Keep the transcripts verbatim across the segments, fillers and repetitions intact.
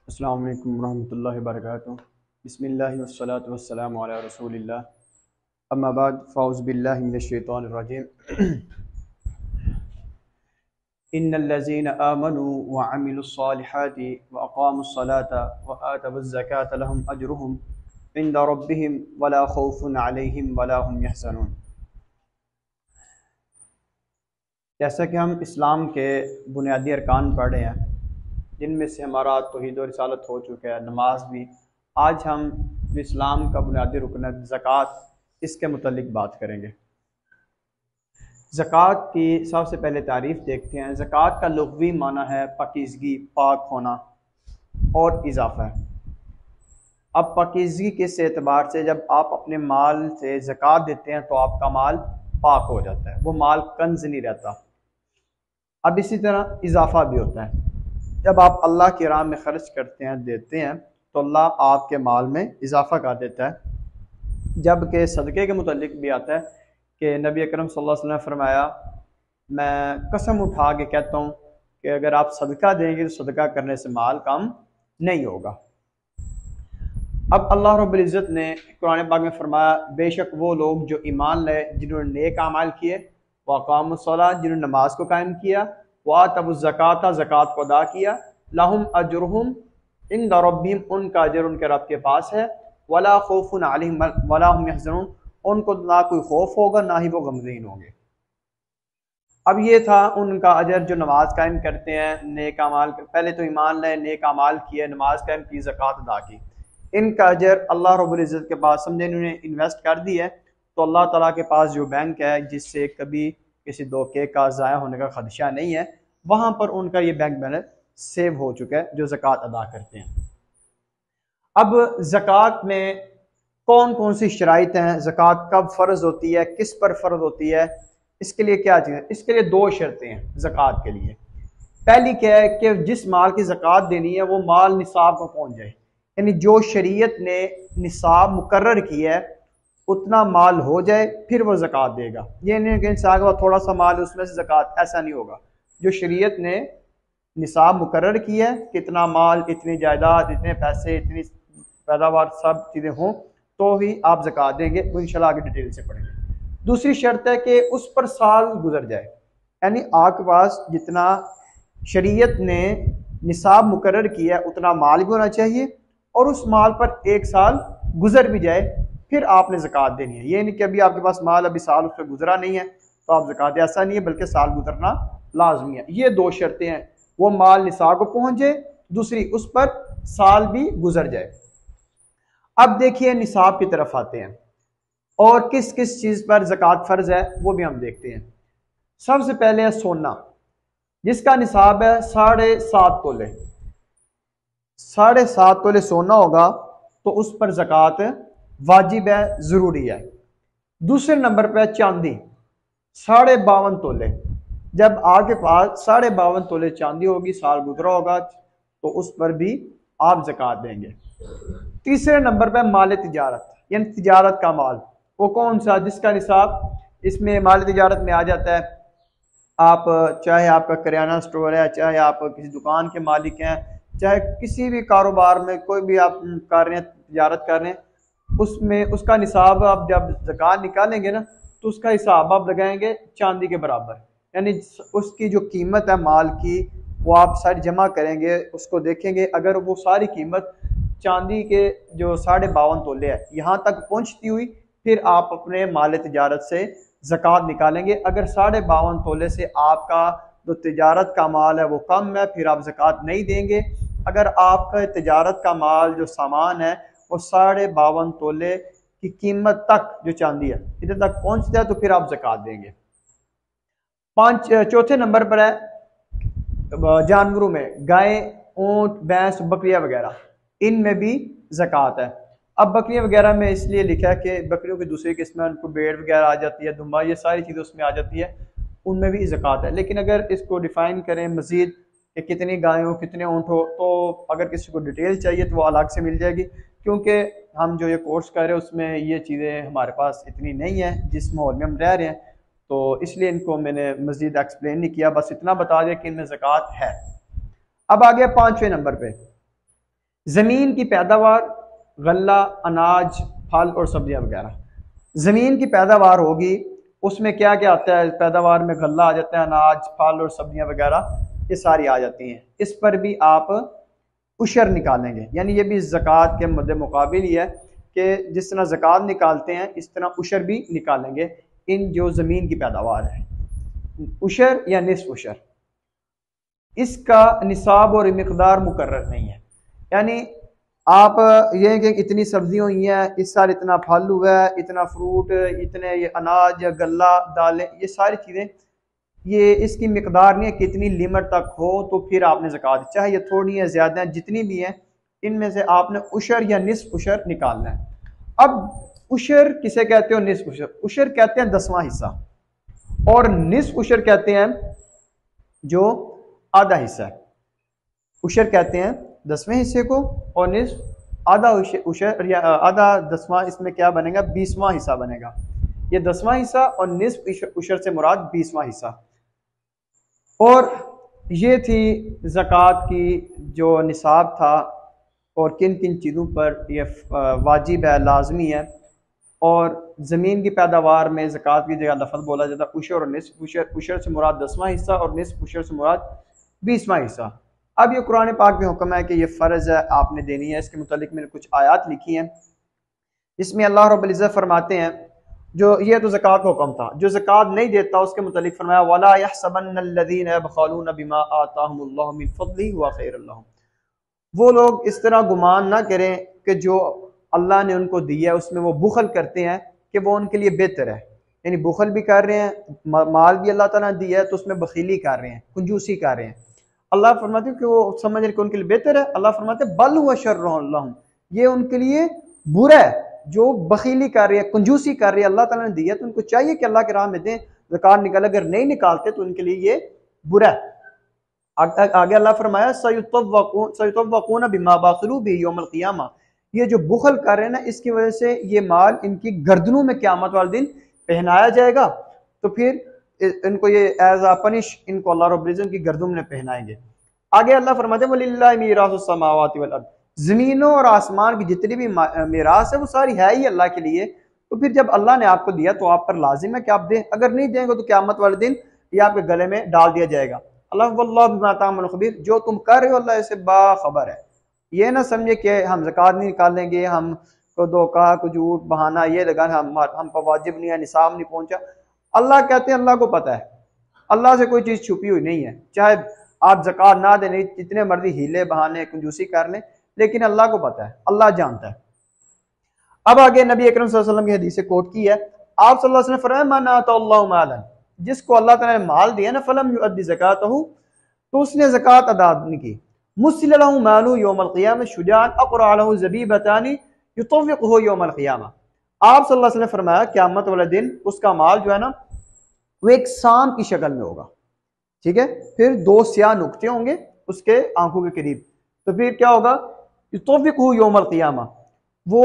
अस्सलामु अलैकुम रहमतुल्लाहि व बरकातुहू। बिस्मिल्लाहि वस्सलातु वस्सलामु अला रसूलिल्लाह। अम्मा बाद फ़ाऊज़ु बिल्लाहि मिनश शैतानिर रजीम। इन्नल्लज़ीना आमनू व अमिलुस्सालिहाति व अक़ामुस्सलाता व आतवुज़्ज़काता लहुम अजरुहुम इंदा रब्बिहिम वला खौफुन अलैहिम वला हुम यहज़नून। जैसा कि हम इस्लाम के बुनियादी अरकान पढ़ रहे हैं, जिनमें से हमारा तौहीद और रिसालत हो चुका है, नमाज भी। आज हम इस्लाम का बुनियादी रुकन है ज़कात, इसके मुतल्लिक बात करेंगे। ज़कात की सबसे पहले तारीफ़ देखते हैं। ज़कात का लुग़वी माना है पाकीज़गी, पाक होना और इजाफ़ा है। अब पाकीज़गी किस एतबार से, जब आप अपने माल से ज़कात देते हैं तो आपका माल पाक हो जाता है, वो माल कंज़ नहीं रहता। अब इसी तरह इजाफ़ा भी होता है, जब आप अल्लाह की राह में ख़र्च करते हैं, देते हैं, तो अल्लाह आपके माल में इजाफ़ा कर देता है। जबकि सदक़े के मुतल्लिक भी आता है कि नबी अकरम सल्लल्लाहु अलैहि वसल्लम ने फरमाया, मैं कसम उठा के कहता हूँ कि अगर आप सदका देंगे तो सदका करने से माल कम नहीं होगा। अब अल्लाह रब्बुल इज़्ज़त ने कुरान पाक में फरमाया, बेशक वो लोग जो ईमान लाए, जिन्होंने नेक अमाल किए, व अक़ामुस्सलात, जिन्होंने नमाज को कायम किया, व आतवुज़्ज़काता, ज़कात को अदा किया, लहुम अजरुहुम इंदा रब्बिहिम, उनका अजर उनके रब के पास है, वला खौफुन अलैहिम वला हुम यहज़नून, उनको ना कोई खौफ होगा ना ही वो गमगीन होंगे। अब ये था उनका अजर जो नमाज कायम करते हैं, नेक अमाल, पहले तो ईमान लाए, नेक अमाल किए, नमाज कायम की, ज़कात अदा की, इनका अजर अल्लाह रब्बुल इज़्ज़त के पास, समझे इन्होंने इन्वेस्ट कर दी है तो अल्लाह ताला के पास जो बैंक है, जिससे कभी किसी धोखे का ज़ाया होने का खदशा नहीं है, वहाँ पर उनका ये बैंक बैलेंस सेव हो चुका है जो ज़कात अदा करते हैं। अब ज़कात में कौन कौन सी शराइत हैं, ज़कात कब फ़र्ज़ होती है, किस पर फ़र्ज़ होती है, इसके लिए क्या चीज़ है? इसके लिए दो शर्तें हैं ज़कात के लिए। पहली क्या है कि जिस माल की ज़कात देनी है वो माल निसाब को पहुँच जाए, यानी जो शरीयत ने निसाब मुकर्रर किया है उतना माल हो जाए, फिर वो ज़कात देगा। ये नहीं कि इंसान का थोड़ा सा माल उसमें से ज़कात, ऐसा नहीं होगा। जो शरीयत ने निसाब मुकर्रर किया है, कितना माल, इतनी जायदाद, इतने पैसे, इतनी पैदावार, सब चीज़ें हों तो ही आप ज़कात देंगे। वो इंशाल्लाह आगे डिटेल से पढ़ेंगे। दूसरी शर्त है कि उस पर साल गुजर जाए, यानी आपके पास जितना शरीयत ने निसाब मुकर्रर किया है उतना माल भी होना चाहिए, और उस माल पर एक साल गुजर भी जाए, फिर आपने ज़कात देनी है। ये नहीं कि अभी आपके पास माल, अभी साल उस पर गुजरा नहीं है तो आप ज़कात, ऐसा नहीं है, बल्कि साल गुजरना लाजमी है। ये दो शर्तें हैं, वो माल निसाब को पहुंच जाए, दूसरी उस पर साल भी गुजर जाए। अब देखिए निसाब की तरफ आते हैं, और किस किस चीज़ पर ज़कात फ़र्ज है वो भी हम देखते हैं। सबसे पहले है सोना, जिसका निसाब है साढ़े सात तोले। साढ़े सात तोले सोना होगा तो उस पर ज़कात वाजिब है, ज़रूरी है। दूसरे नंबर पर चांदी, साढ़े बावन तोले। जब आपके पास साढ़े बावन तोले चांदी होगी, साल गुजरा होगा, तो उस पर भी आप ज़कात देंगे। तीसरे नंबर पर माल तिजारत, यानी तिजारत का माल, वो कौन सा, जिसका निसाब, इसमें माल तिजारत में आ जाता है, आप चाहे आपका किराना स्टोर है, चाहे आप किसी दुकान के मालिक हैं, चाहे किसी भी कारोबार में कोई भी आप कर रहे हैं, तिजारत कर रहे हैं, उसमें उसका निसाब आप जब ज़कात निकालेंगे ना तो उसका हिसाब आप लगाएंगे चांदी के बराबर, यानी उसकी जो कीमत है माल की वो आप सारी जमा करेंगे, उसको देखेंगे, अगर वो सारी कीमत चांदी के जो साढ़े बावन तोले है यहाँ तक पहुँचती हुई, फिर आप अपने माल तिजारत से ज़कात निकालेंगे। अगर साढ़े बावन तोले से आपका जो तिजारत का माल है वो कम है, फिर आप ज़कात नहीं देंगे। अगर आपका तिजारत का माल जो सामान है वो साढ़े बावन तोले की कीमत तक जो चांदी है इधर तक पहुंचता है तो फिर आप ज़कात देंगे। पांच चौथे नंबर पर है जानवरों में, गाय, ऊंट, भैंस, बकरियां वगैरह, इनमें भी ज़कात है। अब बकरियां वगैरह में इसलिए लिखा है कि बकरियों की दूसरी किस्में, उनको भेड़ वगैरह आ जाती है, दुम्बा, ये सारी चीज़ें उसमें आ जाती है, उनमें भी ज़कात है। लेकिन अगर इसको डिफ़ाइन करें मज़ीद कि कितनी गाय हो, कितने ऊँट हो, तो अगर किसी को डिटेल चाहिए तो वो अलग से मिल जाएगी, क्योंकि हम जो ये कोर्स कर रहे हैं उसमें ये चीज़ें हमारे पास इतनी नहीं है जिस माहौल में हम रह रहे हैं, तो इसलिए इनको मैंने मज़ीद एक्सप्लेन नहीं किया, बस इतना बता दिया कि इनमें ज़कात है। अब आ गया पाँचवें नंबर पे, ज़मीन की पैदावार, गल्ला, अनाज, फल और सब्जियां वगैरह। ज़मीन की पैदावार होगी, उसमें क्या क्या आता है? पैदावार में गल्ला आ जाता है, अनाज, फल और सब्जियां वगैरह ये सारी आ जाती हैं। इस पर भी आप उशर निकालेंगे, यानी ये भी ज़कात के मद्दे मुकाबिल ही है कि जिस तरह ज़कात निकालते हैं इस तरह उशर भी निकालेंगे इन जो ज़मीन की पैदावार है। उशर या निस्फ उशर, इसका निसाब और मिकदार मुकर्रर नहीं है। यानी आप ये कि इतनी सब्जियां हुई हैं, इस साल इतना फल हुआ है, इतना फ्रूट, इतने ये अनाज, गल्ला, दालें, ये सारी चीज़ें, ये इसकी मिकदार नहीं है कितनी लिमिट तक हो तो फिर आपने ज़कात, चाहे ये थोड़ी है ज़्यादा है, जितनी भी हैं इनमें से आपने उशर या निस्फ उशर निकालना है। अब उशर किसे कहते हो? निस्फ उशर। उशर कहते हैं दसवां हिस्सा, और निस्फ उशर कहते हैं जो आधा हिस्सा है। उशर कहते हैं दसवें हिस्से को, और निस्फ आधा उशर या आधा दसवां, इसमें क्या बनेगा? बीसवां हिस्सा बनेगा। ये दसवां हिस्सा और निस्फ उशर से मुराद बीसवां हिस्सा। और ये थी ज़कात की जो निसाब था और किन किन चीज़ों पर यह वाजिब है, लाजमी है। और ज़मीन की पैदावार में ज़कात की जगह लफ्ज़ बोला जाता है उशर और निस्फ उशर। उशर से मुराद दसवां हिस्सा और निस्फ उशर से मुराद बीसवां हिस्सा। अब ये कुरान पाक में हुक्म है कि ये फ़र्ज़ है, आपने देनी है। इसके मुतालिक मैंने कुछ आयात लिखी हैं, इसमें अल्लाह रब्बुल इज़्ज़त फरमाते हैं, जो ये तो ज़कात का हुक्म था, जो ज़कात नहीं देता उसके मुतालिक फरमाया वला यहसबन्नल्लज़ीना यबख़लून बिमा आताहुमुल्लाहु मिन फ़ज़लिही हुवा ख़ैरुल लहुम। वो लोग इस तरह गुमान ना करें कि जो अल्लाह ने उनको दिया है उसमें वो बुखल करते हैं कि वो उनके लिए बेहतर है। यानी बुखल भी कर रहे हैं, माल भी अल्लाह ताला ने दिया है तो उसमें बखीली कर रहे हैं, कंजूसी कर रहे हैं। अल्लाह फरमाते हैं कि वो समझ रहे कि उनके लिए बेहतर है। अल्लाह फरमाते हैं बल हुवा शर्रुन लहुम, ये उनके लिए बुरा है जो बखीली कर रही है, कंजूसी कर रही है। अल्लाह ताला ने दिया तो उनको चाहिए कि अल्लाह के राह में दें, ज़कात निकाले, अगर नहीं निकालते तो उनके लिए ये बुरा है। आगे अल्लाह फरमाया सयुतव्वक़ून बिमा बख़िलू बिही यौमल क़ियामा, ये जो बुखल कर रहे हैं ना इसकी वजह से ये माल इनकी गर्दनों में क़यामत वाले दिन पहनाया जाएगा, तो फिर इनको ये एज आ पनिश इनको अल्लाह रब्बुल इज़्ज़त की गर्दनों में पहनाएंगे। आगे अल्लाह फरमाते हैं वलिल्लाहि मीरासुस समावाति वल अर्द, जमीनों और आसमान की जितनी भी मीरास है वो सारी है ही अल्लाह के लिए। तो फिर जब अल्लाह ने आपको दिया तो आप पर लाजिम है कि आप दें, अगर नहीं देंगे तो क़यामत वाले दिन ये आपके गले में डाल दिया जाएगा। अल्लाह वल्लाहु बिमा तामलून खबीर, जो तुम कर रहे हो अल्लाह इससे बाखबर है। ये ना समझे कि हम ज़कात नहीं निकालेंगे, हम को धोखा को झूठ बहाना ये लगाना, हम हम पर वाजिब नहीं है, निसाब नहीं पहुंचा। अल्लाह कहते हैं अल्लाह को पता है, अल्लाह से कोई चीज़ छुपी हुई नहीं है। चाहे आप ज़कात ना दें, जितने मर्जी हीले बहाने कंजूसी कर लें, लेकिन अल्लाह को पता है, अल्लाह जानता है। अब आगे नबी अकरम सल्लल्लाहु अलैहि वसल्लम की हदीस से कोट की है, आप सल्लल्लाहु अलैहि वसल्लम ने फरमाया मन आताहु मालन, जिसको अल्लाह ताला ने माल दिया ना, फलम युअद्दि ज़कातहु, तो उसने ज़कात अदा नहीं की, मुस्सिल लहु मालु यौमल क़ियामह शुजाअन अक़रा लहु ज़बीबतानि युतव्विक़ुहु यौमल क़ियामह। आप सल्लल्लाहु अलैहि वसल्लम ने फरमाया क़यामत वाले दिन उसका माल जो है ना वो एक सांप की शक्ल में होगा, ठीक है। फिर दो स्याह नुक्ते होंगे उसके आंखों के करीब, तो फिर क्या होगा? युतव्विक़ुहु यौमल क़ियामह, वो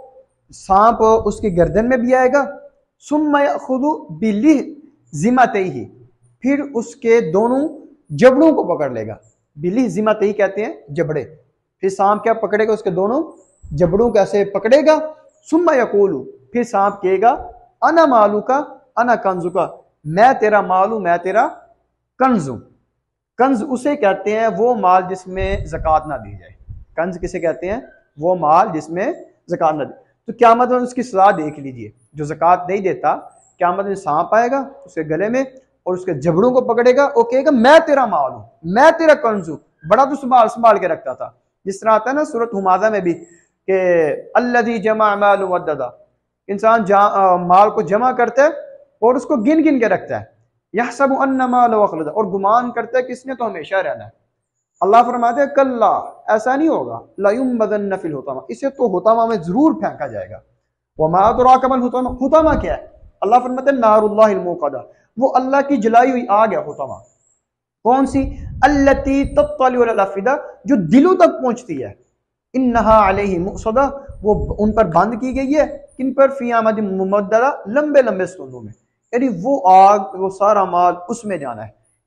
सांप उसकी गर्दन में भी आएगा, सुम्मा यअख़ुज़ु बिलिहज़िमतैहि, फिर उसके दोनों जबड़ों को पकड़ लेगा। बिलिहज़िमतैहि कहते हैं जबड़े, फिर सांप क्या पकड़ेगा? उसके दोनों जबड़ों कैसे पकड़ेगा? सुम्मा यक़ूलु, फिर सांप कहेगा अना मालुका अना कंजुका, मैं तेरा माल हूं, मैं तेरा कंज हूं। कंज उसे कहते हैं वो माल जिसमें ज़कात ना दी जाए। कंज किसे कहते हैं? वो माल जिसमें ज़कात ना दी। तो क़यामत में उसकी सज़ा देख लीजिए, जो ज़कात नहीं देता क़यामत में सांप आएगा उसके गले में और उसके जबड़ों को पकड़ेगा और कहेगा मैं तेरा माल हूं, मैं तेरा कंज हूं, बड़ा तो संभाल संभाल के रखता था। जिस तरह आता है ना सूरत हुमाज़ा में भी कि अल्लज़ी जमा माल वद्ददा, इंसान माल को जमा करता है और उसको गिन गिन के रखता है। यहसबु अन्ना मालहु अख़लदा, और गुमान करता है कि इसने तो हमेशा रहना है। अल्लाह फरमाते हैं कल्ला, ऐसा नहीं होगा, ला युंबदन्न फिल हुतमा, इसे तो हुतमा में जरूर फेंका जाएगा। वमा अदराका मल हुतमा, हुतमा क्या है? अल्लाह फरमाते हैं नारुल्लाहिल मुक़दा, वो अल्लाह की जलाई हुई आग है हुतमा। कौन सी? अल्लती तत्तलिउ अलल अफ़िदा, जो दिलों तक पहुंचती है। इन्नहा अलैहि मुक़सदा, वो उन पर बंद की गई है, किन पर? फी अमदिन मुमद्ददा, लंबे लंबे स्तूनों में। यानी वो आग, वो सारा माल उसमें जाना है।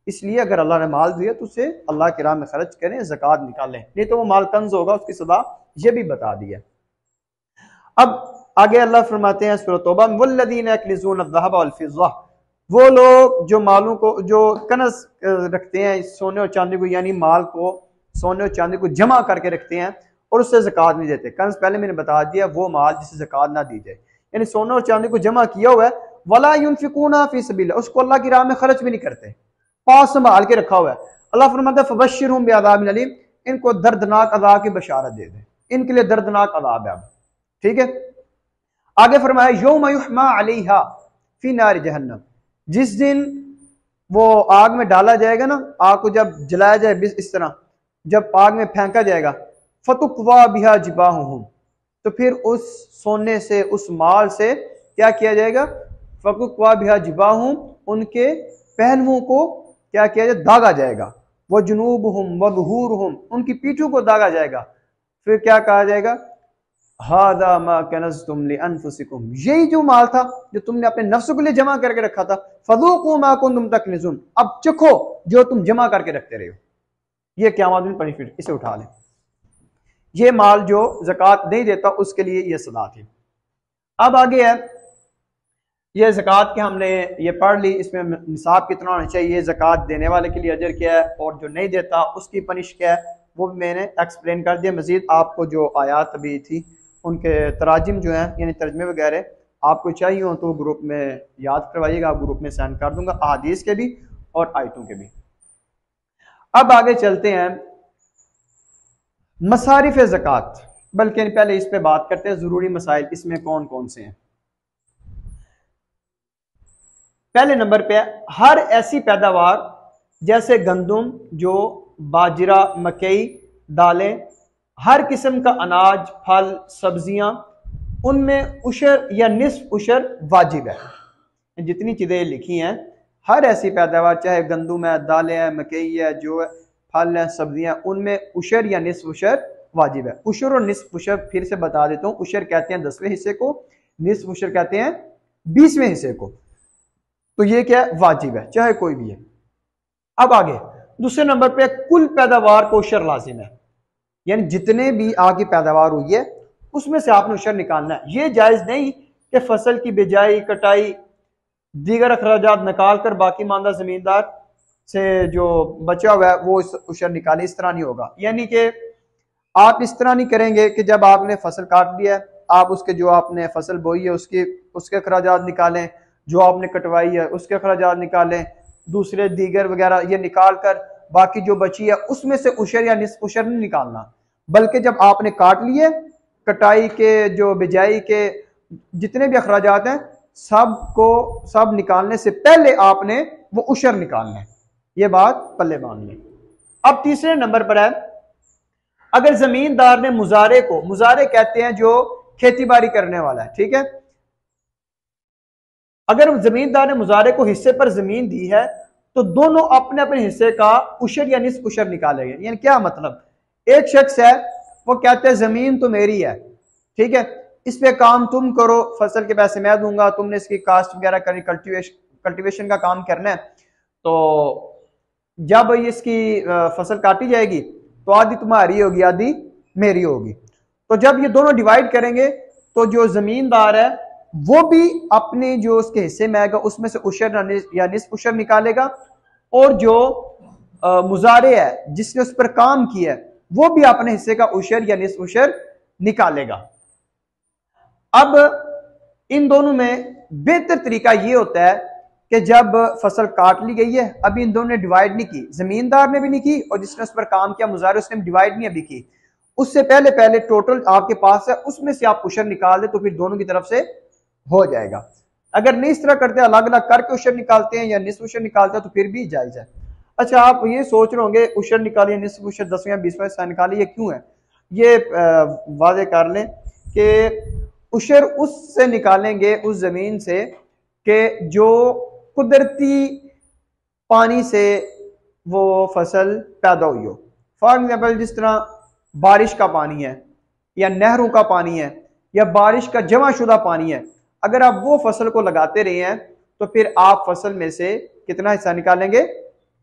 इसलिए अगर अल्लाह ने माल दिया तो उसे अल्लाह की राह में खर्च करें, ज़कात निकालें, नहीं तो वो माल कंज होगा, उसकी सदा ये भी बता दिया। अब आगे अल्लाह फरमाते हैं सूरह तौबा में, वल्लज़ीना यक्निज़ून अज़-ज़हब वल-फ़िज़्ज़ा, वो लोग जो मालों को जो कनस रखते हैं सोने और चांदी को, यानी माल को सोने और चांदी को जमा करके रखते हैं और उससे ज़कात नहीं देते। कंस पहले मैंने बता दिया वो माल जिसे ज़कात ना दी जाए, यानी सोने और चांदी को जमा किया हुआ है, वला युनफिकूना फी सबीलिल्लाह, उसको अल्लाह की राह में खर्च भी नहीं करते, पास संभाल के रखा हुआ है। अल्लाह फरमाता है फबश्शिरहुम बिअज़ाबिन अलीम, इनको दर्दनाक अज़ाब की बशारत दे दे, इनके लिए दर्दनाक अज़ाब है। ठीक है, आगे फरमाया यौम युहमा अलैहा फी नार जहन्नम, जिस दिन वो आग में डाला जाएगा ना, आग को जब जलाया जाए इस तरह, जब आग में फेंका जाएगा, फतुक्वा बिहा जिबाहुहुम, तो फिर उस सोने से उस माल से क्या किया जाएगा, फतुक्वा बिहा जिबाहुहुम, उनके पहलुओं को क्या किया जाए, दागा जाएगा, व जुनूबहुम व ज़ुहूरुहुम, उनकी पीठों को दागा जाएगा। फिर क्या कहा जाएगा, हादा मा कनज़्तुम लिअन्फुसिकुम, यही जो माल था जो तुमने अपने नफ्स के लिए जमा करके रखा था, फज़ूक़ू मा कुन्तुम तकनिज़ून, अब चखो जो तुम जमा करके रखते रहे हो, ये क़यामत में पनिशमेंट, इसे उठा लें। ये माल जो ज़कात नहीं देता उसके लिए ये सज़ा थी। अब आगे है ये ज़कात के हमने ये पढ़ ली, इसमें निसाब कितना होना चाहिए, ज़कात देने वाले के लिए अजर क्या है और जो नहीं देता उसकी पनिश क्या है, वो भी मैंने एक्सप्लेन कर दिया। मजीद आपको जो आयात अभी थी उनके तराजिम जो हैं यानी तर्जमे वगैरह आपको चाहिए हो तो ग्रुप में याद करवाइएगा, आप ग्रुप में सेंड कर दूंगा, अहादीस के भी और आयतों के भी। अब आगे चलते हैं मसारिफ ज़कात, बल्कि पहले इस पे बात करते हैं ज़रूरी मसाइल इसमें कौन कौन से हैं। पहले नंबर पे हर ऐसी पैदावार जैसे गंदम, जो बाजरा, मकई, दालें, हर किस्म का अनाज, फल, सब्जियां, उनमें उशर या निस्फ उशर वाजिब है। जितनी चीज़ें लिखी हैं हर ऐसी पैदावार, चाहे गंदम है, दालें हैं, मकई है, जो है फल है, सब्जियां, उनमें उशर या निस्फ उशर वाजिब है। उशर और निस्फ उशर फिर से बता देता हूँ, उशर कहते हैं दसवें हिस्से को, निस्फ उशर कहते हैं बीसवें हिस्से को। तो ये क्या है, वाजिब है, चाहे कोई भी है। अब आगे दूसरे नंबर पे कुल पैदावार को उशर लाजिम है, यानी जितने भी आगे पैदावार हुई है उसमें से आपने उशर निकालना है। ये जायज नहीं कि फसल की बिजाई, कटाई, दीगर अखराजात निकाल कर बाकी मानदा जमींदार से जो बचा हुआ है वो उशर निकाले, इस तरह नहीं होगा। यानी कि आप इस तरह नहीं करेंगे कि जब आपने फसल काट लिया आप उसके जो आपने फसल बोई है उसके उसके अखराजात निकालें, जो आपने कटवाई है उसके अखराजात निकालें, दूसरे दीगर वगैरह ये निकाल कर बाकी जो बची है उसमें से उशर या निस्फ उशर नहीं निकालना, बल्कि जब आपने काट लिए, कटाई के, जो बिजाई के जितने भी अखराजात हैं सब को सब निकालने से पहले आपने वो उशर निकालना है। ये बात पल्ले बांध लें। अब तीसरे नंबर पर है अगर जमींदार ने मुजारे को, मुजारे कहते हैं जो खेती बाड़ी करने वाला है, ठीक है, अगर जमींदार ने मुजारे को हिस्से पर जमीन दी है तो दोनों अपने अपने हिस्से का उशर या निस्फ उशर निकालेंगे। यानी क्या मतलब, एक शख्स है वो कहते हैं जमीन तो मेरी है, ठीक है, इस पे काम तुम करो, फसल के पैसे मैं दूंगा, तुमने इसकी कास्ट वगैरह करनी, कल्टीवेशन कल्टीवेशन का काम करना है, तो जब इसकी फसल काटी जाएगी तो आधी तुम्हारी होगी आधी मेरी होगी। तो जब ये दोनों डिवाइड करेंगे तो जो जमींदार है वो भी अपने जो उसके हिस्से में आएगा उसमें से उशर या निस्फ उशर निकालेगा, और जो आ, मुजारे है जिसने उस पर काम किया है वो भी अपने हिस्से का उशर या निस्फ उशर निकालेगा। अब इन दोनों में बेहतर तरीका ये होता है कि जब फसल काट ली गई है, अभी इन दोनों ने डिवाइड नहीं की, जमींदार ने भी नहीं की और जिसने उस पर काम किया मुजारे उसने डिवाइड नहीं अभी की, उससे पहले पहले टोटल आपके पास है उसमें से आप उशर निकाल दे तो फिर दोनों की तरफ से हो जाएगा। अगर नहीं इस तरह करते अलग अलग करके उशर निकालते हैं या निस्फ उशर निकालते हैं तो फिर भी जायज है। अच्छा, आप ये सोच रहे होंगे उशर निकालिए, निस्फ उशर दसवें बीसवें हिस्सा निकालिए, ये क्यों है? ये वादे कर लें कि उशर उससे निकालेंगे उस जमीन से कि जो कुदरती पानी से वो फसल पैदा हुई हो। फॉर एग्जाम्पल जिस तरह बारिश का पानी है या नहरों का पानी है या बारिश का जमा शुदा पानी है, अगर आप वो फसल को लगाते रहे हैं तो फिर आप फसल में से कितना हिस्सा निकालेंगे?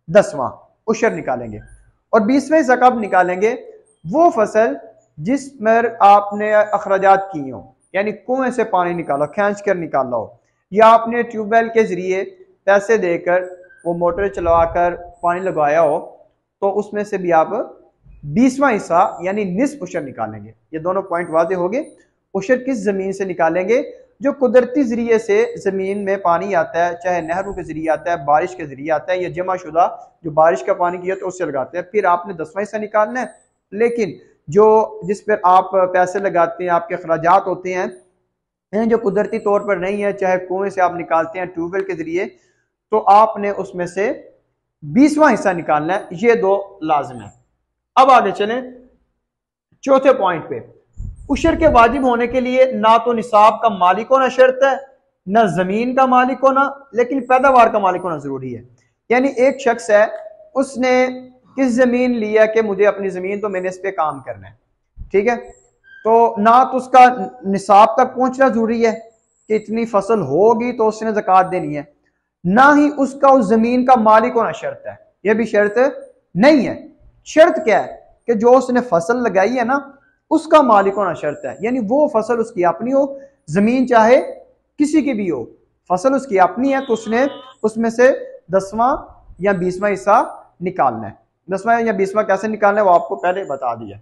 दसवां उशर निकालेंगे। और बीसवें हिस्सा कब निकालेंगे? वो फसल जिस पर आपने अखराजात किए हो, यानी कुएं से पानी निकालो, खींच कर निकाला हो, या आपने ट्यूबवेल के जरिए पैसे देकर वो मोटर चलाकर पानी लगवाया हो, तो उसमें से भी आप बीसवां हिस्सा यानी निस्फ उशर निकालेंगे। ये दोनों पॉइंट वादे हो गए। उशर किस जमीन से निकालेंगे? जो कुदरती जरिए से जमीन में पानी आता है, चाहे नहरों के जरिए आता है, बारिश के जरिए आता है, या जमा शुदा जो बारिश का पानी किया तो उससे लगाते हैं। फिर आपने दसवां हिस्सा निकालना है। लेकिन जो जिस पर आप पैसे लगाते हैं, आपके अखराजात होते हैं जो कुदरती तौर पर नहीं है, चाहे कुएं से आप निकालते हैं, ट्यूबवेल के जरिए, तो आपने उसमें से बीसवां हिस्सा निकालना है। ये दो लाजिम है। अब आगे चलें चौथे पॉइंट पे। उशर के वाजिब होने के लिए ना तो निसाब का मालिक होना शर्त है, ना जमीन का मालिक होना, लेकिन पैदावार का मालिक होना जरूरी है। यानी एक शख्स है, उसने किस जमीन लिया कि मुझे अपनी जमीन, तो मैंने इस पे काम करना है, ठीक है, तो ना तो उसका निसाब तक पहुंचना जरूरी है कि इतनी फसल होगी तो उसने ज़कात देनी है, ना ही उसका उस जमीन का मालिक होना शर्त है। यह भी शर्त नहीं है। शर्त क्या है कि जो उसने फसल लगाई है ना, उसका मालिक होना शर्त है। यानी वो फसल उसकी अपनी हो, जमीन चाहे किसी की भी हो, फसल उसकी अपनी है, तो उसने उसमें से दसवां या बीसवां हिस्सा निकालना है। दसवां या बीसवां कैसे निकालना है वो आपको पहले बता दिया।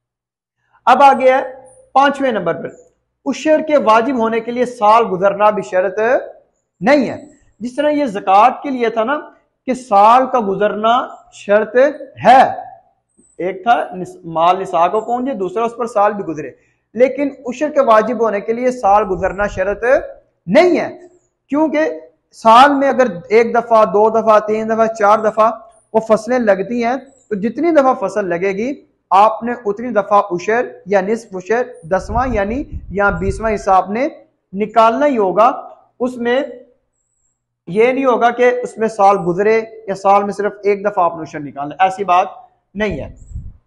अब आ गया है पांचवें नंबर पर, उशर के वाजिब होने के लिए साल गुजरना भी शर्त नहीं है। जिस तरह ये ज़कात के लिए था ना कि साल का गुजरना शर्त है, एक था माल निसाब को पहुंचे, दूसरा उस पर साल भी गुजरे, लेकिन उशर के वाजिब होने के लिए साल गुजरना शर्त नहीं है। क्योंकि साल में अगर एक दफा, दो दफा, तीन दफा, चार दफा वो फसलें लगती हैं, तो जितनी दफा फसल लगेगी आपने उतनी दफा उशर या निस्फ उशर, दसवां यानी या बीसवां हिस्सा आपने निकालना ही होगा। उसमें यह नहीं होगा कि उसमें साल गुजरे या साल में सिर्फ एक दफा आपने उशर निकालना, ऐसी बात नहीं है।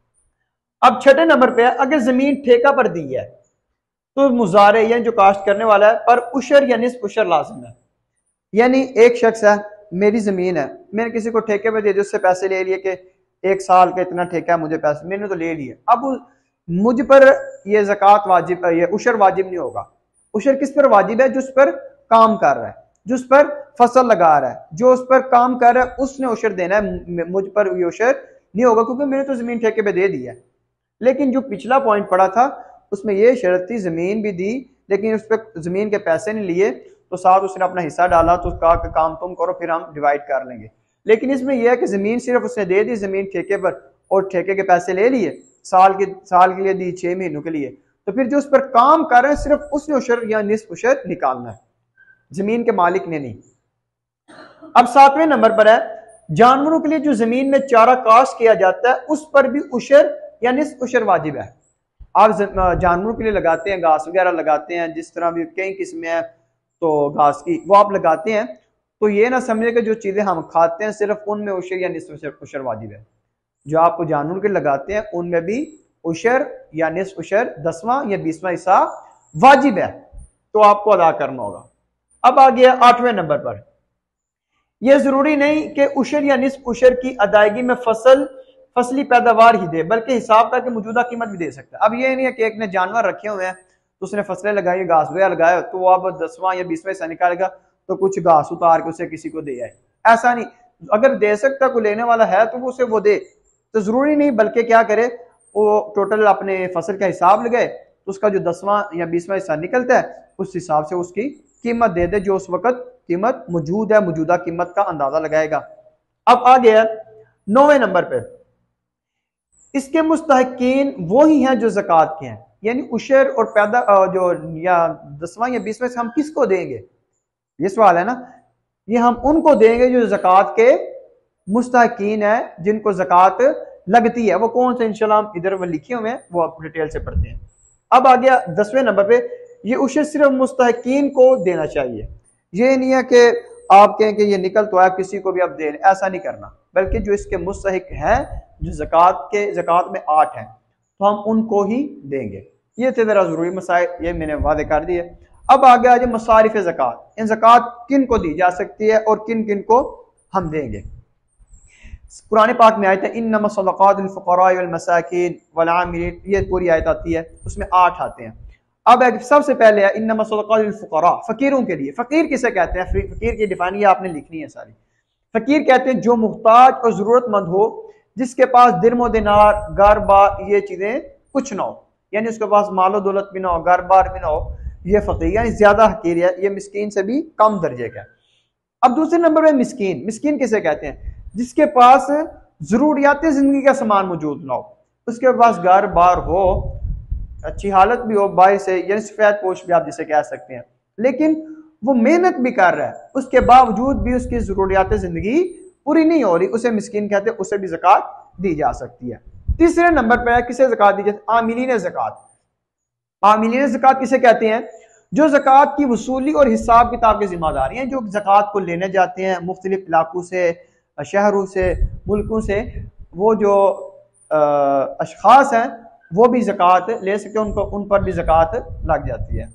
अब छठे नंबर पे है, अगर जमीन ठेका पर दी है तो मुजारे यानी जो काश्त करने वाला है पर उशर या निस्फ उशर लाजिम है। यानी एक शख्स है, मेरी जमीन है, मैंने किसी को ठेके पे दे दी, उससे पैसे ले लिए कि एक साल का इतना ठेका है, मुझे पैसे, मैंने तो ले लिए। अब मुझ पर यह ज़कात वाजिब, ये उशर वाजिब नहीं होगा। उशर किस पर वाजिब है? जिस पर काम कर रहा है, जिस पर फसल लगा रहा है, जो उस पर काम कर रहा है उसने उशर देना है। मुझ पर ये उशर नहीं होगा क्योंकि मैंने तो जमीन ठेके पे दे दी है। लेकिन जो पिछला पॉइंट पड़ा था उसमें यह शर्त थी, जमीन भी दी लेकिन उस पर जमीन के पैसे नहीं लिए, तो साथ उसने अपना हिस्सा डाला, तो कहा कि काम तुम करो फिर हम डिवाइड कर लेंगे। लेकिन इसमें यह है कि जमीन सिर्फ उसने दे दी, जमीन ठेके पर, और ठेके के पैसे ले लिए, साल के साल के लिए दी, छह महीनों के लिए, तो फिर जो उस पर काम कर रहे हैं सिर्फ उसने उशर या निस्फ उशर निकालना है, जमीन के मालिक ने नहीं। अब सातवें नंबर पर है, जानवरों के लिए जो जमीन में चारा काश्त किया जाता है उस पर भी उशर या निस्फ उशर वाजिब है। आप जानवरों के लिए लगाते हैं, घास वगैरह लगाते हैं, जिस तरह भी कई किस्में हैं तो घास की वो आप लगाते हैं, तो ये ना समझे कि जो चीजें हम खाते हैं सिर्फ उनमें उशर या निस्फ उशर उशर वाजिब है। जो आपको जानवरों के लगाते हैं उनमें भी उशर या निस्फ उशर, दसवां या बीसवां हिस्सा वाजिब है, तो आपको अदा करना होगा। अब आ गया आठवें नंबर पर, यह जरूरी नहीं कि उशर या निस्फ उशर की अदायगी में फसल फसली पैदावार ही दे, बल्कि हिसाब करके मौजूदा कीमत भी दे सकता है। अब ये नहीं है कि एक ने जानवर रखे हुए हैं तो उसने फसलें लगाई, घास वगैरह लगाया, तो वो अब दसवां या बीसवां हिस्सा निकालेगा तो कुछ घास उतार के उसे किसी को दे आए, ऐसा नहीं। अगर दे सकता कोई लेने वाला है तो वो उसे वो दे, तो जरूरी नहीं, बल्कि क्या करे, वो टोटल अपने फसल का हिसाब लगाए, तो उसका जो दसवां या बीसवां हिस्सा निकलता है उस हिसाब से उसकी कीमत दे दे, जो उस वक्त कीमत मौजूद है, मौजूदा कीमत का अंदाजा लगाएगा। अब आ गया नौवें नंबर पे, इसके मुस्तहिकीन वो ही हैं जो ज़कात के हैं, यानी उशर और पैदा जो या दसवां या बीसवां से हम किसको देंगे, ये सवाल है ना। ये हम उनको देंगे जो ज़कात के मुस्तहिकीन है, जिनको ज़कात लगती है। वो कौन से इंशाल्लाह इधर वो लिखे हुए हैं, वो आप डिटेल से पढ़ते हैं। अब आ गया दसवें नंबर पे, ये उशर सिर्फ मुस्तहिकीन को देना चाहिए। ये नहीं है कि आप कहें कि ये निकल तो आया किसी को भी आप दे, ऐसा नहीं करना, बल्कि जो इसके मुस्तहिक हैं, जो ज़कात के ज़कात में आठ हैं, तो हम उनको ही देंगे। ये थे ज़रा ज़रूरी मसाइल, ये मैंने वादे कर दिए। अब आ गया जो मसारिफ ज़कात, इन ज़कात किन को दी जा सकती है और किन किन को हम देंगे। कुरान पाक में आयत है इन्नमा सदक़ात लिल फ़ुक़रा वल मसाकीन वल आमिलीन, ये पूरी आयत आती है, उसमें आठ आते हैं। अब एक सबसे पहले है इन्नमा सदक़ात लिल फ़ुक़रा, फकीरों के लिए। फकीर किसे कहते हैं? फकीर की डिफाइन ये आपने लिखनी है सारी। फकीर कहते हैं जो मुहताज और जरूरतमंद हो, जिसके पास दिरमो दिनार घर बार ये चीजें कुछ ना हो, यानी उसके पास मालो दौलत भी ना हो, घर बार भी ना हो, ये फकीर यानी ज्यादा हकीर है, ये मिस्कीन से भी कम दर्जे का। अब दूसरे नंबर में मिस्कीन। मिस्कीन किसे कहते हैं? जिसके पास जरूरियात जिंदगी का सामान मौजूद ना हो, उसके पास घर बार हो, अच्छी हालत भी हो, बाई से यानी सफेद पोश भी आप जिसे कह सकते हैं, लेकिन वो मेहनत भी कर रहा है, उसके बावजूद भी उसकी जरूरियात जिंदगी पूरी नहीं हो रही, उसे मिस्कीन कहते हैं, उसे भी ज़कात दी जा सकती है। तीसरे नंबर पर है किसे ज़कात दी जाती है? आमिलीन ज़कात। आमिलीन ज़कात किसे कहते हैं? जो ज़कात की वसूली और हिसाब किताब की जिम्मेदारी हैं, जो ज़कात को लेने जाते हैं मुख्तलिफ इलाकों से, शहरों से, मुल्कों से, वो जो अशखास हैं वो भी ज़कात ले सकते हैं, उनको उन पर भी ज़कात लग जाती है।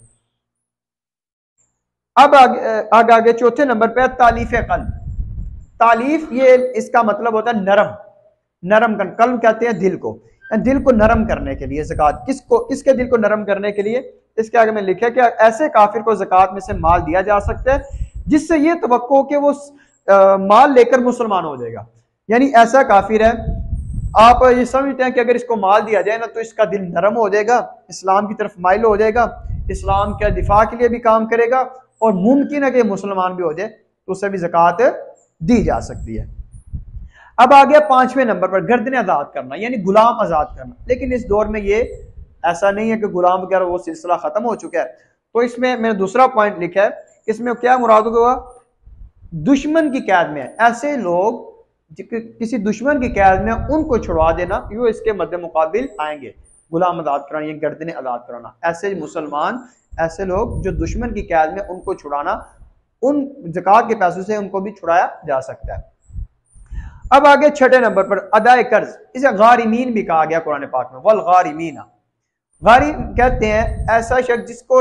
अब आगे आगे, आगे चौथे नंबर पे तालीफ कल्ब। तालीफ ये इसका मतलब होता है नरम, नरम कर, कल्ब कहते हैं दिल को, दिल को नरम करने के लिए ज़कात। किसको, किसके दिल को नरम करने के लिए? इसके आगे में लिखा कि ऐसे काफिर को ज़कात में से माल दिया जा सकता है जिससे ये तवक्को हो कि वो आ, माल लेकर मुसलमान हो जाएगा। यानी ऐसा काफिर है, आप ये समझते हैं कि अगर इसको माल दिया जाए ना तो इसका दिल नरम हो जाएगा, इस्लाम की तरफ माइल हो जाएगा, इस्लाम के दिफा के लिए भी काम करेगा, और मुमकिन है कि मुसलमान भी हो जाए, तो उससे भी ज़कात दी जा सकती है। अब आ गया पांचवें नंबर पर गर्दनें आजाद करना, यानी गुलाम आजाद करना। लेकिन इस दौर में ये ऐसा नहीं है कि गुलाम वगैरह वो सिलसिला खत्म हो चुका है, तो इसमें मैंने दूसरा पॉइंट लिखा है, इसमें क्या मुराद हुआ? दुश्मन की कैद में ऐसे लोग किसी दुश्मन की कैद में, उनको छुड़वा देना, ये इसके मद्दे मुकाबिल आएंगे। गुलाम आजाद कराना, ये गर्दनें आजाद कराना, ऐसे मुसलमान, ऐसे लोग जो दुश्मन की कैद में, उनको छुड़ाना, उन ज़कात के पैसों से उनको भी छुड़ाया जा सकता है। अब आगे छठे नंबर पर अदाए कर्ज, इसे गारिमीन भी कहा गया कुरान पाक में। वल गारिमीना, गारिम कहते हैं ऐसा शख्स जिसको,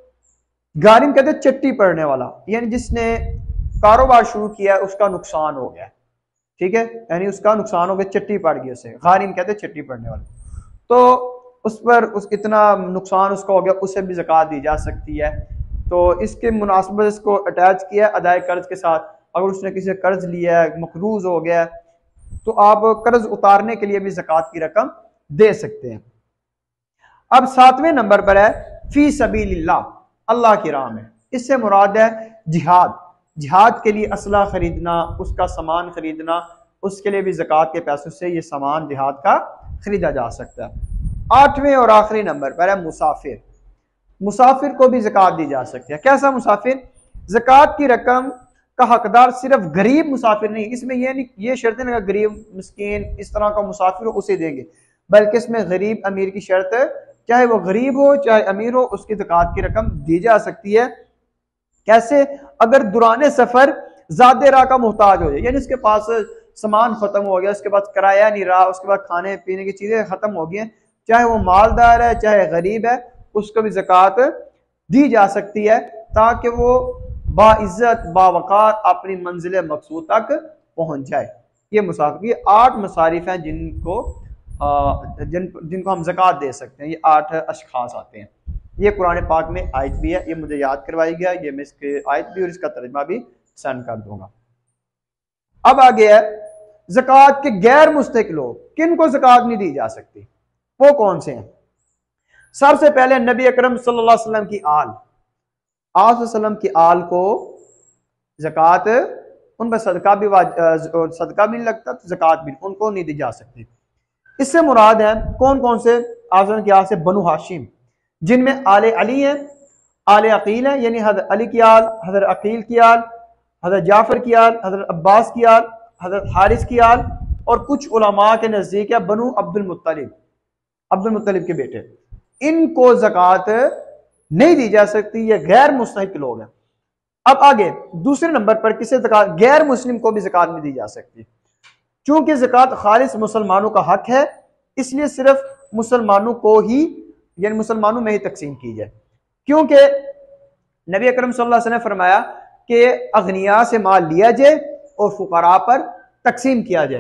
गारिम कहते हैं चट्टी पड़ने वाला, यानी जिसने कारोबार शुरू किया है उसका नुकसान हो गया, ठीक है, यानी उसका नुकसान हो गया, चट्टी पड़ गई उसे, गारिम कहते हैं चट्टी पड़ने वाला। तो उस पर उस इतना नुकसान उसका हो गया, उसे भी ज़कात दी जा सकती है। तो इसके मुनासिबत इसको अटैच किया अदाए कर्ज के साथ। अगर उसने किसी से कर्ज लिया है, मकरूज हो गया, तो आप कर्ज उतारने के लिए भी ज़कात की रकम दे सकते हैं। अब सातवें नंबर पर है फी सबीलिल्लाह, अल्लाह की राह में। इससे मुराद है जिहाद, जिहाद के लिए असला खरीदना, उसका सामान खरीदना, उसके लिए भी ज़कात के पैसों से ये सामान जिहाद का खरीदा जा सकता है। आठवें और आखिरी नंबर पर है मुसाफिर। मुसाफिर को भी ज़कात दी जा सकती है। कैसा मुसाफिर? ज़कात की रकम का हकदार सिर्फ गरीब मुसाफिर नहीं, इसमें यह नहीं, ये शर्त नहीं गरीब मिस्कीन इस तरह का मुसाफिर हो उसे देंगे, बल्कि इसमें गरीब अमीर की शर्त है, चाहे वो गरीब हो चाहे अमीर हो, उसकी ज़कात की रकम दी जा सकती है। कैसे? अगर दुराने सफर ज़्यादा राह का मोहताज हो जाए, यानी उसके पास सामान खत्म हो गया, उसके पास किराया नहीं रहा, उसके बाद खाने पीने की चीजें खत्म हो गई, चाहे वो मालदार है चाहे गरीब है, उसको भी ज़कात दी जा सकती है, ताकि वो बाइज्जत बावकार अपनी मंजिल मकसूद तक पहुंच जाए। ये मुसाफिर, ये आठ मसारिफ हैं जिनको जिन जिनको हम ज़कात दे सकते हैं। ये आठ अशखास आते हैं। ये कुरान पाक में आयत भी है, ये मुझे याद करवाई गया, ये मैं इसके आयत भी और इसका तर्जमा भी सेंड कर दूंगा। अब आगे है ज़कात के गैर मुस्तहिक लोग, किन को ज़कात नहीं दी जा सकती, वो कौन से हैं? सबसे पहले नबी अकरम सल्लल्लाहु अलैहि वसल्लम की आल, आल की आल को ज़कात, उन पर सदका भी सदका भी नहीं लगता, तो ज़कात भी उनको नहीं दी जा सकती। इससे मुराद है कौन कौन से? आज़म की आल से बनु हाशिम, जिनमें आले अली है, आले अकील है, यानी हज़रत अली की आल, हज़रत अकील की आल, हज़रत जाफर की आल, हज़रत अब्बास की आल, हज़रत हारिस की आल, और कुछ उलमा के नज़दीक है बनु अब्दुल मुत्तलिब, अब्दुल मुत्तलिब के बेटे। इनको ज़कात नहीं दी जा सकती, ये गैर मुस्तहिक लोग हैं। अब आगे दूसरे नंबर पर किसे ज़कात? गैर मुस्लिम को भी ज़कात नहीं दी जा सकती। चूंकि ज़कात खालिस मुसलमानों का हक है, इसलिए सिर्फ मुसलमानों को ही, यानी मुसलमानों में ही तकसीम की जाए। क्योंकि नबी अकरम सल्लल्लाहु अलैहि वसल्लम ने फरमाया कि अगनिया से माल लिया जाए और फुकरा पर तकसीम किया जाए।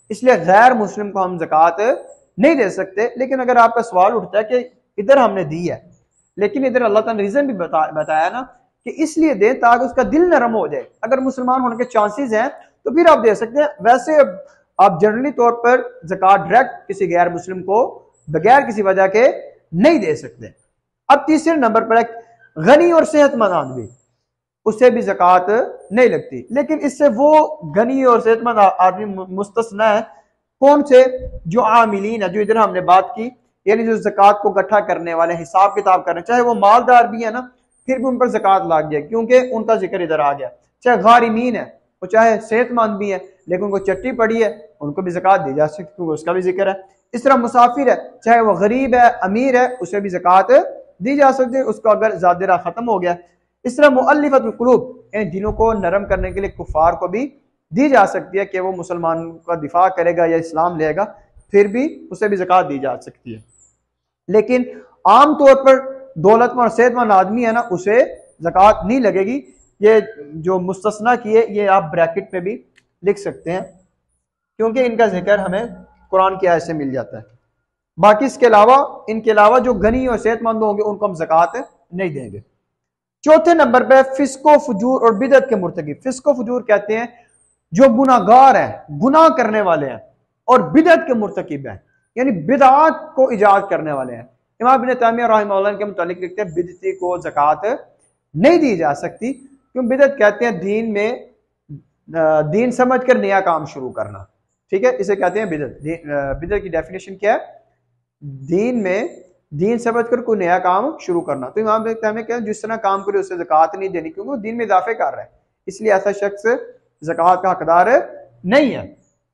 इसलिए गैर मुस्लिम को हम ज़कात नहीं दे सकते। लेकिन अगर आपका सवाल उठता है कि इधर हमने दी है, लेकिन इधर अल्लाह ताला ने रीजन भी बता, बताया ना कि इसलिए दें ताकि उसका दिल नरम हो जाए। अगर मुसलमान होने के चांसेस हैं तो फिर आप दे सकते हैं। वैसे आप जनरली तौर पर ज़कात डायरेक्ट किसी गैर मुस्लिम को बगैर किसी वजह के नहीं दे सकते। अब तीसरे नंबर पर गनी और सेहतमंद आदमी, उससे भी ज़कात नहीं लगती। लेकिन इससे वो गनी और सेहतमंद आदमी मुस्तस्ना है। कौन से? जो आमिलीन है, जो इधर हमने बात की, यानी जो ज़कात को इकट्ठा करने वाले, हिसाब किताब करने, चाहे वो मालदार भी है ना, फिर भी उन पर ज़कात लग जाए क्योंकि उनका जिक्र इधर आ गया। चाहे गारिमीन है, वो चाहे सेहतमंद भी है लेकिन उनको चट्टी पड़ी है, उनको भी ज़कात दी जा सकती है क्योंकि उसका भी जिक्र है। इस तरह मुसाफिर है, चाहे वो गरीब है, अमीर है, उसे भी ज़कात दी जा सकती है उसको अगर ज़ादिरा खत्म हो गया। इस तरह मुअल्लिफतुल कुलूब, इन दिलों को नरम करने के लिए कुफार को भी दी जा सकती है कि वो मुसलमान का दिफा करेगा या इस्लाम लेगा, फिर भी उसे भी ज़कात दी जा सकती है। लेकिन आम तौर पर दौलतमंद और सेहतमंद आदमी है ना, उसे ज़कात नहीं लगेगी। ये जो मुस्तस्ना की है ये आप ब्रैकेट में भी लिख सकते हैं क्योंकि इनका जिक्र हमें कुरान की आयत से मिल जाता है। बाकी इसके अलावा इनके अलावा जो गनी और सेहतमंद होंगे उनको हम ज़कात नहीं देंगे। चौथे नंबर पे फिस्को फजूर और बिदत के मुर्तकिब। फिस्को फजूर कहते हैं जो गुनाहगार हैं, गुनाह करने वाले हैं, और बिदत के मुर्तकिब हैं यानी बिदअत को इजाद करने वाले हैं। इमाम इब्न तैमिया रहमतुल्लाह के मुतालिक लिखते हैं बिदती को ज़कात नहीं दी जा सकती क्यों? बिदत कहते हैं दीन में दीन समझ कर नया काम शुरू करना। ठीक है, इसे कहते हैं बिदत। बिदत की डेफिनेशन क्या है? दीन में दीन समझ कर कोई नया काम शुरू करना। तो इमाम इब्न तैमिया कहते हैं जिस तरह काम करे उसे ज़कात नहीं देनी क्योंकि वो दीन में इजाफे कर रहा है, इसलिए ऐसा शख्स ज़कात का हकदार नहीं है।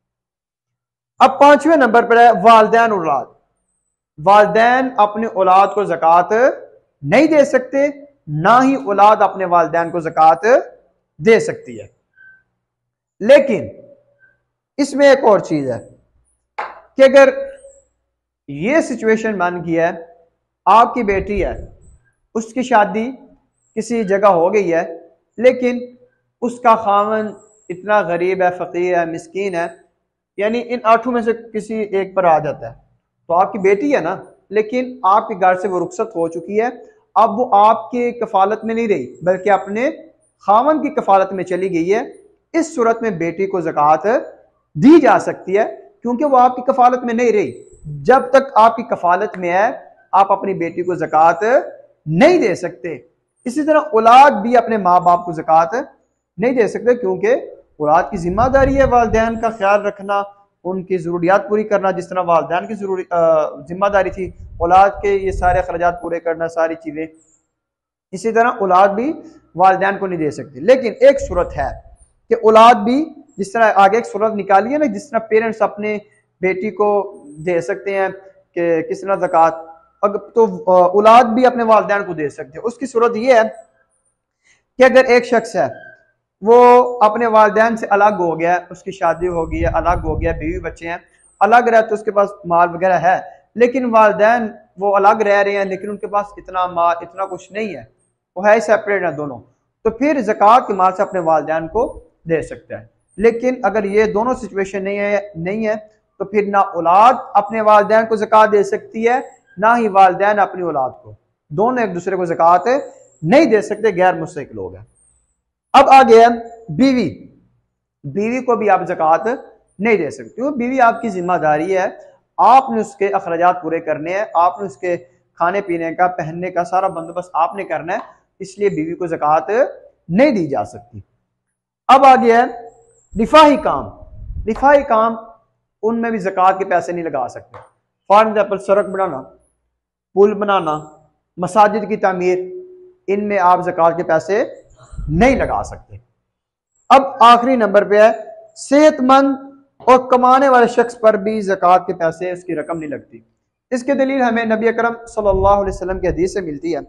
अब पांचवें नंबर पर है वालिदैन औलाद। वालिदैन अपने औलाद को ज़कात नहीं दे सकते, ना ही औलाद अपने वालिदैन को ज़कात दे सकती है। लेकिन इसमें एक और चीज है कि अगर ये सिचुएशन बन गया है, आपकी बेटी है, उसकी शादी किसी जगह हो गई है, लेकिन उसका खामन इतना गरीब है, फकीर है, मिस्कीन है, यानी इन आठों में से किसी एक पर आ जाता है, तो आपकी बेटी है ना, लेकिन आपके घर से वो रुखसत हो चुकी है, अब वो आपके कफालत में नहीं रही बल्कि अपने खामन की कफालत में चली गई है। इस सूरत में बेटी को ज़कात दी जा सकती है क्योंकि वो आपकी कफालत में नहीं रही। जब तक आपकी कफालत में है आप अपनी बेटी को ज़कात नहीं दे सकते। इसी तरह औलाद भी अपने माँ बाप को ज़कात नहीं दे सकते क्योंकि औलाद की जिम्मेदारी है वालिदैन का ख्याल रखना, उनकी ज़रूरियात पूरी करना, जिस तरह वालिदैन की जरूरी जिम्मेदारी थी औलाद के ये सारे अखराजात पूरे करना, सारी चीज़ें। इसी तरह औलाद भी वालिदैन को नहीं दे सकती। लेकिन एक सूरत है कि औलाद भी, जिस तरह आगे एक सूरत निकाली है ना, जिस तरह पेरेंट्स अपने बेटी को दे सकते हैं कि किस तरह ज़कात, तो औलाद भी अपने वालिदैन को दे सकते हैं। उसकी सूरत यह है कि अगर एक शख्स है वो अपने वालिदैन से अलग हो गया, उसकी शादी हो गई है, अलग हो गया, बीवी बच्चे हैं, अलग रहते, उसके पास माल वगैरह है, लेकिन वालिदैन वो अलग रह रहे हैं लेकिन उनके पास इतना माल, इतना कुछ नहीं है, वो है सेपरेट है दोनों, तो फिर ज़कात के माल से अपने वालिदैन को दे सकता है। लेकिन अगर ये दोनों सिचुएशन नहीं है नहीं है तो फिर ना औलाद अपने वालिदैन को ज़कात दे सकती है, ना ही वालिदैन अपनी औलाद को, दोनों एक दूसरे को ज़कात नहीं दे सकते, गैर मुस्तहिक लोग हैं। अब आ गया बीवी। बीवी को भी आप ज़कात नहीं दे सकते क्योंकि बीवी आपकी जिम्मेदारी है, आपने उसके अखराजात पूरे करने हैं, आपने उसके खाने पीने का, पहनने का सारा बंदोबस्त आपने करना है, इसलिए बीवी को ज़कात नहीं दी जा सकती। अब आ गया दिफाही काम। दिफाही काम उनमें भी ज़कात के पैसे नहीं लगा सकते। फॉर एग्जाम्पल सड़क बनाना, पुल बनाना, मसाजिद की तामीर, इनमें आप ज़कात के पैसे नहीं लगा सकते। अब आखिरी नंबर पे है सेहतमंद और कमाने वाले शख्स पर भी ज़कात के पैसे, उसकी रकम नहीं लगती। इसके दलील हमें नबी अकरम सल्लल्लाहु अलैहि वसल्लम की हदीस से मिलती है।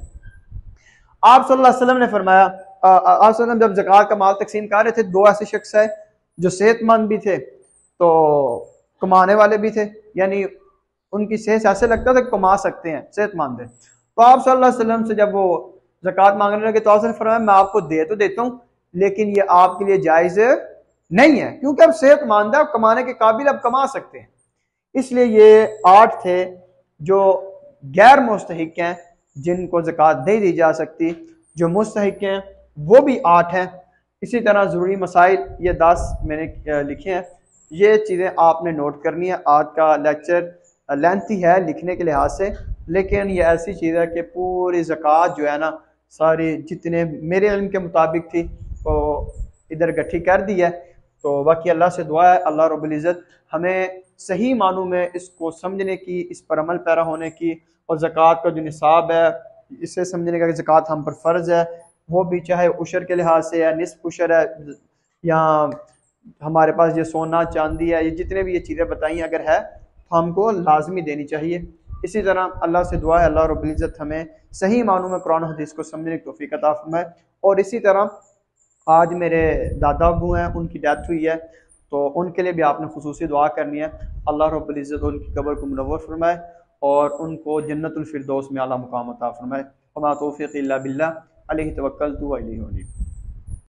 आप सल्लल्लाहु अलैहि वसल्लम ने फरमाया, आप सल्लम जब ज़कात का माल तकसीम कर रहे थे, दो ऐसे शख्स है जो सेहतमंद भी थे तो कमाने वाले भी थे, यानी उनकी सेहत ऐसे लगता था कि कमा सकते हैं, सेहतमंद है। तो आप सल्लल्लाहु अलैहि वसल्लम से जब वो ज़कात मांगने लगे तो आपने फरमाया मैं आपको दे तो देता हूँ लेकिन ये आपके लिए जायज़ नहीं है, क्योंकि अब सेहतमंद है, कमाने के काबिल, अब कमा सकते हैं। इसलिए ये आठ थे जो गैर मुस्तहिक हैं, जिनको ज़कात नहीं दी जा सकती। जो मुस्तहिक हैं वो भी आठ हैं। इसी तरह ज़रूरी मसाइल ये दस मैंने लिखे हैं, ये चीज़ें आपने नोट करनी है। आज का लेक्चर लेंथी है लिखने के लिहाज से, लेकिन ये ऐसी चीज़ है कि पूरी ज़कात जो है ना, सारी जितने मेरे इल्म के मुताबिक थी तो इधर इकट्ठी कर दी है। तो बाकी अल्लाह से दुआ है, अल्लाह रब्बुल इज़्ज़त हमें सही मानों में इसको समझने की, इस पर अमल पैरा होने की, और ज़कात का जो निसाब है इसे समझने का कि ज़कात हम पर फ़र्ज़ है, वो भी चाहे उशर के लिहाज से है, निस्फ उशर है, या हमारे पास ये सोना चांदी है, ये जितने भी ये चीज़ें बताई अगर है तो हमको लाजमी देनी चाहिए। इसी तरह अल्लाह से दुआ है, अल्लाह रब्बुल इज़्ज़त हमें सही मानों में कुरान हदीस को समझने की तौफीक अता फरमाए। और इसी तरह आज मेरे दादा अबू हैं, उनकी डेथ हुई है, तो उनके लिए भी आपने खुसूसी दुआ करनी है। अल्लाह रब्बुल इज़्ज़त उनकी कब्र को मुनव्वर फरमाए और उनको जन्नतुल फिरदौस में आला मुकाम अता फरमाए। वमा तौफीक़ी इल्ला बिल्लाह, अलैहि तवक्कलतु व इलैहि उनीब।